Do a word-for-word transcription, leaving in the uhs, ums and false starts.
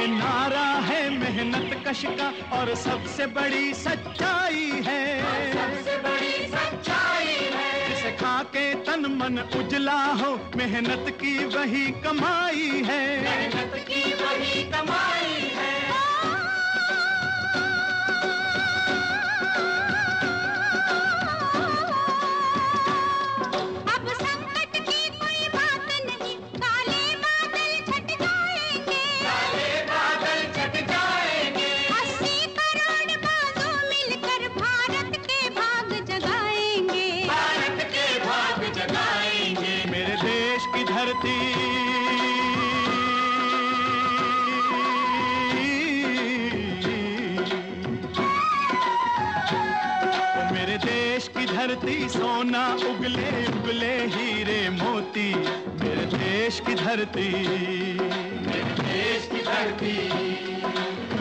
ये नारा है मेहनत कश का और सबसे बड़ी सच्चाई है, सबसे बड़ी सच्चाई है। जिसे खा के तन मन उजला हो, मेहनत की वही कमाई है, मेहनत की वही कमाई है। धरती मेरे देश की धरती, सोना उगले उगले हीरे मोती, मेरे देश की धरती, मेरे देश की धरती।